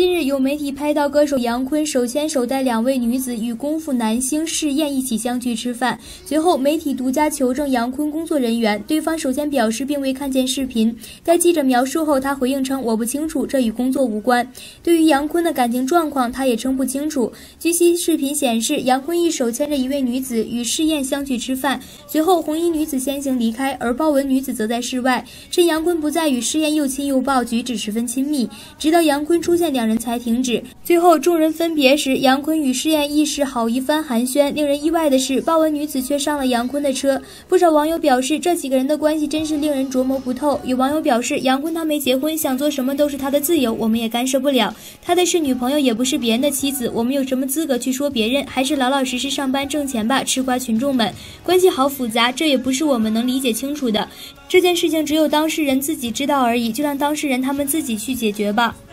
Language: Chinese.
近日，有媒体拍到歌手杨坤手牵手带2位女子与功夫男星试验一起相聚吃饭。随后，媒体独家求证杨坤工作人员，对方首先表示并未看见视频。该记者描述后，他回应称：“我不清楚，这与工作无关。”对于杨坤的感情状况，他也称不清楚。据悉，视频显示，杨坤一手牵着一位女子与试验相聚吃饭，随后红衣女子先行离开，而豹纹女子则在室外。趁杨坤不在，与试验又亲又抱，举止十分亲密。直到杨坤出现，2人才停止。最后众人分别时，杨坤与试验亦是好一番寒暄。令人意外的是，豹纹女子却上了杨坤的车。不少网友表示，这几个人的关系真是令人琢磨不透。有网友表示，杨坤他没结婚，想做什么都是他的自由，我们也干涉不了。他的是女朋友，也不是别人的妻子，我们有什么资格去说别人？还是老老实实上班挣钱吧，吃瓜群众们。关系好复杂，这也不是我们能理解清楚的。这件事情只有当事人自己知道而已，就让当事人他们自己去解决吧。